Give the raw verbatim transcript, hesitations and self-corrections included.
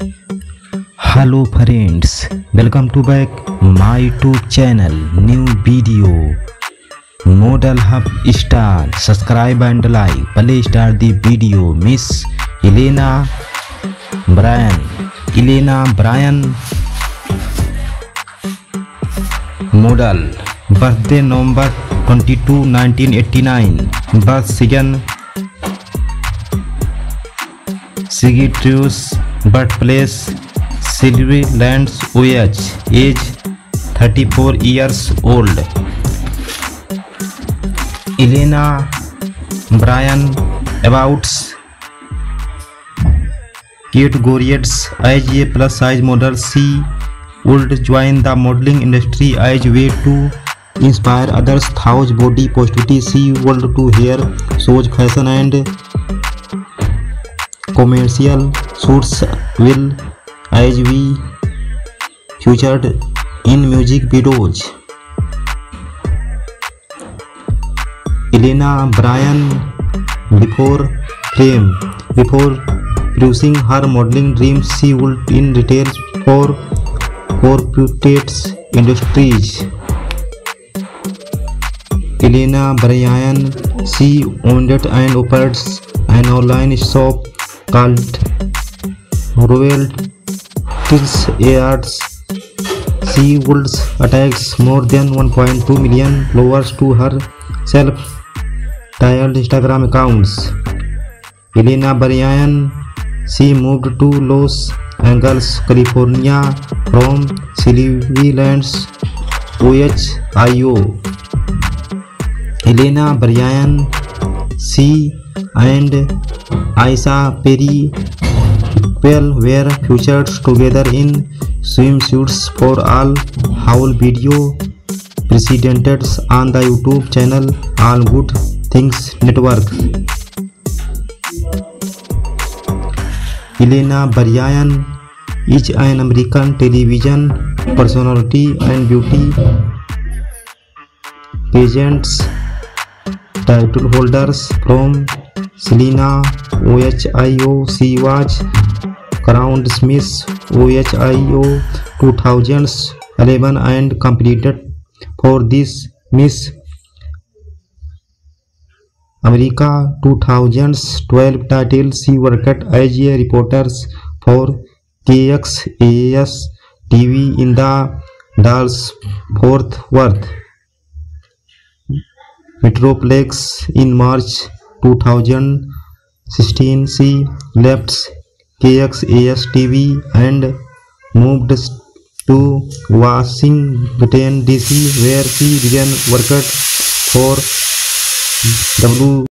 Hello friends, welcome to back my YouTube channel. New video Model Hub Star. Subscribe and like. Play start the video. Miss Elena Bryan. Elena Bryan, model. Birthday November twenty-second nineteen eighty-nine. Birth Sigan, Sagittarius. Birthplace Silvery Lands, O H. Age thirty-four years old. Elena Bryan abouts categories: as a plus size model, she would join the modeling industry as a way to inspire others through body positivity. She would to hair shows, fashion and commercial shoots will as we featured in music videos. Elena Bryan before fame. Before pursuing her modeling dreams, she worked in retail for corporate industries. Elena Bryan, she owned and operates an online shop called Royal Tills Arts. She holds attacks more than one point two million followers to her self-titled Instagram accounts. Elena Bryan, she moved to Los Angeles, California from Silvery Lands, Ohio. Elena Bryan, she and Aisha Perry were featured together in swimsuits for all Howl video presented on the YouTube channel All Good Things Network. Elena Bryan is an American television personality and beauty pageants title holders from Selena, Ohio. She was crowned Miss Ohio two thousand eleven and competed for this Miss America two thousand twelve title. She worked as a reporter for K X A S T V in the Dallas-Fort Worth Metroplex. In March two thousand sixteen, she left K X A S T V and moved to Washington D C, where she began work for W